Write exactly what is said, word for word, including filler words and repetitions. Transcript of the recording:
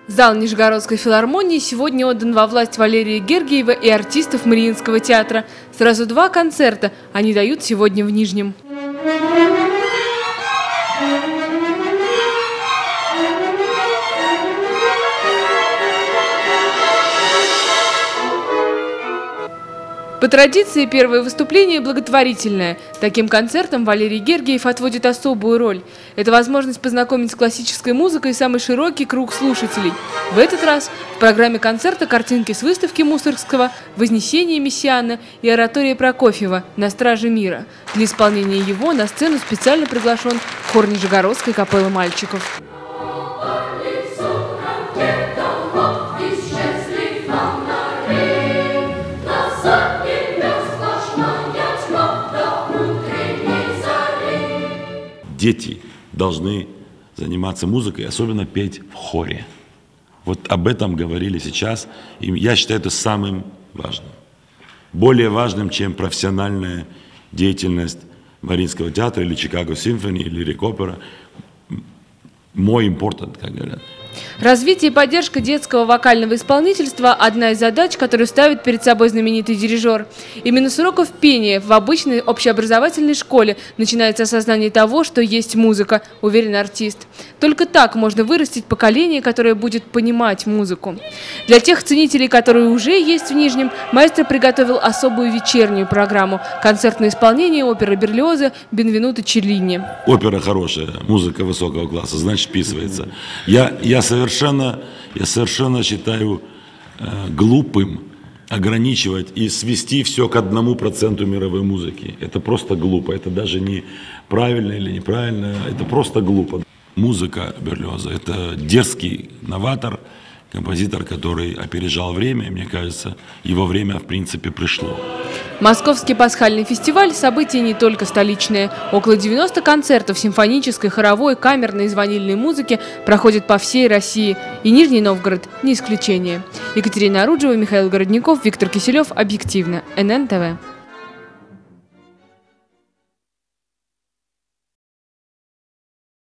Зал Нижегородской филармонии сегодня отдан во власть Валерия Гергиева и артистов Мариинского театра. Сразу два концерта они дают сегодня в Нижнем. По традиции, первое выступление благотворительное. Таким концертом Валерий Гергиев отводит особую роль. Это возможность познакомить с классической музыкой самый широкий круг слушателей. В этот раз в программе концерта картинки с выставки Мусоргского, «Вознесение Мессиана» и оратория Прокофьева «На страже мира». Для исполнения его на сцену специально приглашен хор Нижегородской капеллы мальчиков. Дети должны заниматься музыкой, особенно петь в хоре. Вот об этом говорили сейчас, и я считаю это самым важным. Более важным, чем профессиональная деятельность Мариинского театра или Чикаго Симфонии или Рик-опера. More important, как говорят. Развитие и поддержка детского вокального исполнительства – одна из задач, которую ставит перед собой знаменитый дирижер. Именно с уроков пения в обычной общеобразовательной школе начинается осознание того, что есть музыка, уверен артист. Только так можно вырастить поколение, которое будет понимать музыку. Для тех ценителей, которые уже есть в Нижнем, маэстро приготовил особую вечернюю программу – концертное исполнение оперы Берлиоза «Бенвенуто Челлини». Опера хорошая, музыка высокого класса, значит, вписывается. Я, я Совершенно, я совершенно считаю э, глупым ограничивать и свести все к одному проценту мировой музыки. Это просто глупо, это даже не правильно или неправильно, это просто глупо. Музыка Берлиоза – это дерзкий новатор, композитор, который опережал время, и мне кажется, его время в принципе пришло. Московский пасхальный фестиваль – событие не только столичное. Около девяноста концертов симфонической, хоровой, камерной и звонильной музыки проходят по всей России. И Нижний Новгород – не исключение. Екатерина Оруджева, Михаил Городников, Виктор Киселев. Объективно. эн эн тэ вэ.